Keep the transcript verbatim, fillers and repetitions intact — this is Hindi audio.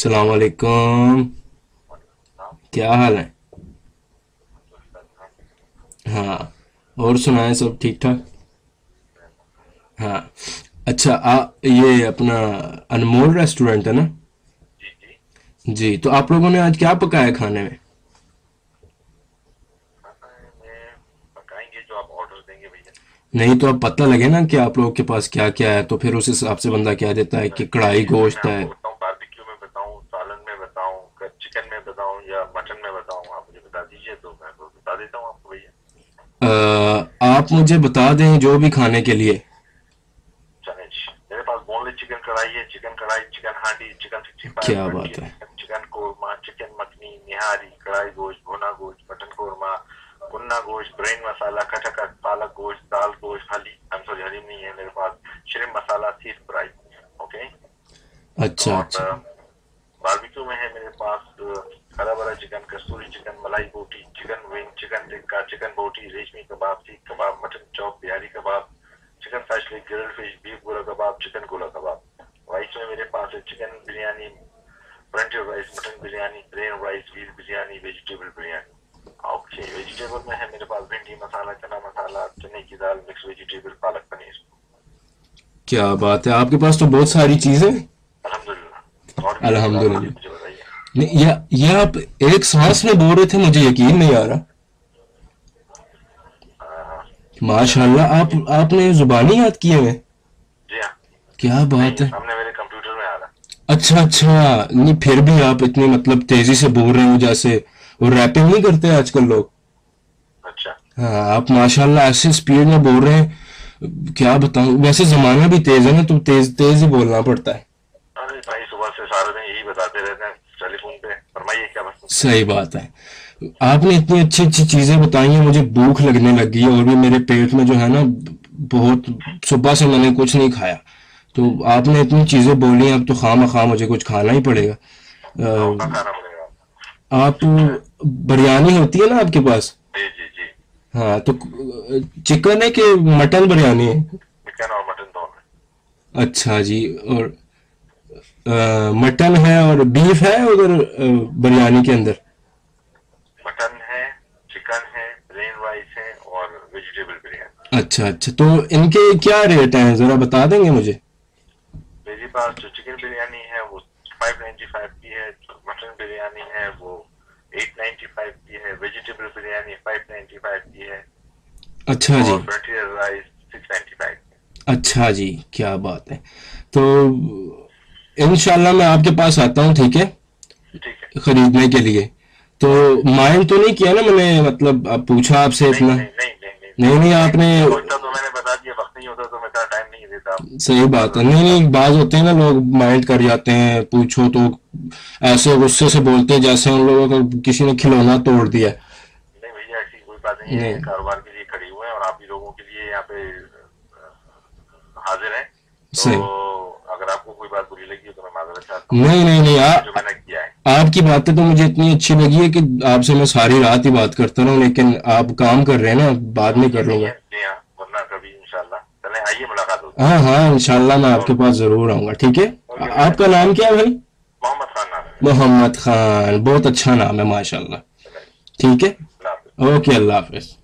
अस्सलाम वालेकुम। क्या हाल है? हाँ। और सुनाएं, सब ठीक ठाक? हाँ। अच्छा, आ ये अपना अनमोल रेस्टोरेंट है ना? जी जी। जी, तो आप लोगों ने आज क्या पकाया खाने में? खाना में पकाएंगे जो आप ऑर्डर देंगे भैया। नहीं तो अब पता लगे ना कि आप लोगों के पास क्या क्या है, तो फिर उस हिसाब से बंदा कह देता है कि किस कढ़ाई चीज़ में मैं गोश्त है। आपको बताऊं, बारबेक्यू में बताऊं, सालन में बताऊं, चिकन में बताऊं या मटन में बताऊं? आप मुझे बता दीजिए तो मैं तो बता देता हूं आपको भैया। अ, आप मुझे बता दें जो भी खाने के लिए। चलें जी, मेरे पास बोनलेस चिकन कढ़ाई है, चिकन कढ़ाई, चिकन हांडी, चिकन सिक्सटी फाइव, क्या बात कंट्री है। Chicken, chicken korma, chicken makhani, nihari, kadhai gosht, भुना गोश्त, मटन कोरमा, कुन्ना गोश्त, ब्रेन मसाला, खटखट, पालक गोश्त, दाल गोश्त, हली आई एम सॉरी हलीम नहीं है मेरे पास, श्रिम्प मसाला, सीख फ्राई। ओके। अच्छा और अच्छा। बारबेक्यू में है मेरे पास अ, हरा भरा चिकन, कस्तूरी chicken, malai boti, chicken wing, chicken tikka, chicken boti, reshmi kebab, seekh kebab, mutton chop, Bihari kebab, chicken फ्राइश लिक, grilled fish, beef gola kebab, chicken गोला कबाब। राइस में मेरे पास है chicken biryani, frontier rice, mutton biryani, plain rice, व्हील biryani, vegetable biryani. Okay, vegetable में है मेरे पास भिंडी मसाला, चना मसाला, चने की दाल, मिक्स वेजिटेबल, पालक पनीर। क्या बात है, आपके पास तो बहुत सारी चीज़ें हैं। अल्हम्दुलिल्लाह। और भी है सर, आप अल्हम्दुलिल्लाह। मुझे बताइए। नहीं, या, या आप एक सांस में बोल रहे थे, मुझे यकीन नहीं आ रहा। अ, चलें माशाल्लाह, भैया आप ये। आपने जुबानी याद किए हुए। जी हाँ। क्या नहीं, बात ये है। सामने मेरे कंप्यूटर में आ रहा अच्छा अच्छा, नहीं फिर भी आप इतनी मतलब तेजी से बोल रहे हो जैसे वो रैपिंग नहीं करते आजकल लोग। है। अच्छा। हाँ, आप माशाल्लाह ऐसे स्पीड में बोल रहे हैं, क्या बताऊं। वैसे जमाना भी तेज है ना, तो तेज तेज ही बोलना पड़ता है। अरे भाई, सुबह से सारा दिन यही बताते रहते हैं टेलीफोन पे। फरमाइए क्या बात पूछनी है। सही बात है। आपने इतनी अच्छी अच्छी चीजें बताई हैं, मुझे भूख लगने लगी है, और भी मेरे पेट में जो है ना, बहुत, सुबह से मैंने कुछ नहीं खाया। तो आपने इतनी चीजें बोली हैं, अब तो खामा खा मुझे कुछ खाना ही पड़ेगा। धोखा अ, खाना पड़ेगा। आप, बिरयानी होती है ना आपके पास? जी जी जी। हाँ, तो चिकन है कि मटन बिरयानी है? चिकन और मटन दोनों है। अच्छा जी। और अ, मटन है और बीफ है उधर, अ, बिरयानी के अंदर? मटन है, चिकन है, प्लेन राइस है और वेजिटेबल बिरयानी। अच्छा अच्छा, तो इनके क्या रेट हैं, जरा बता देंगे मुझे? मेरे पास जो चिकन बिरयानी है वो फाइव नाइन्टी फाइव की है, जो मटन बिरयानी है वो एट नाइन्टी फाइव की है, vegetable biryani five ninety five की है अच्छा जी। और frontier rice six ninety five की अच्छा जी, क्या बात है। तो इंशाल्लाह मैं आपके पास आता हूँ, ठीक है, है। ठीक है। खरीदने के लिए। तो ओके। माइंड तो नहीं किया ना मैंने, मतलब अब पूछा आपसे नहीं इतना। नहीं नहीं नहीं नहीं नहीं नहीं, नहीं, टाइम आपने, नहीं है, होता तो मैंने बता दिया, वक्त नहीं होता तो मैं इतना टाइम नहीं देता। सही बात और है। नहीं नहीं, बाज होते हैं ना लोग, माइंड कर जाते हैं, पूछो तो ऐसे गुस्से से बोलते हैं जैसे उन लोगों को किसी ने खिलौना तोड़ दिया है। नहीं भैया, ऐसी कोई बात नहीं है, नहीं, कारोबार के लिए खड़ी हुए हैं और आप ही लोगों के लिए यहाँ पे अ, हाजिर हैं। तो सही। अगर आपको कोई बात बुरी लगी हो तो मैं माजरत चाहता हूँ, नहीं नहीं जो नहीं, आ, काम है जो मैंने किया है। आपकी बातें तो मुझे इतनी अच्छी लगी है कि आपसे मैं सारी रात ही बात करता रहूं, लेकिन आप काम कर रहे हैं ना, बाद में नहीं कर ये नहीं लूंगा। है जी हाँ, वरना कभी इंशाल्लाह। चलें, आइए मुलाकात होती हाँ हाँ, इंशाल्लाह मैं है। आपके पास जरूर आऊंगा, ठीक है। आ- ओके भैया। आपका नाम क्या है भाई? मोहम्मद खान नाम है मेरा। मोहम्मद खान, बहुत अच्छा नाम है माशाल्लाह। चलें, ठीक है। अल्लाह हाफिज़। ओके, अल्लाह हाफिज।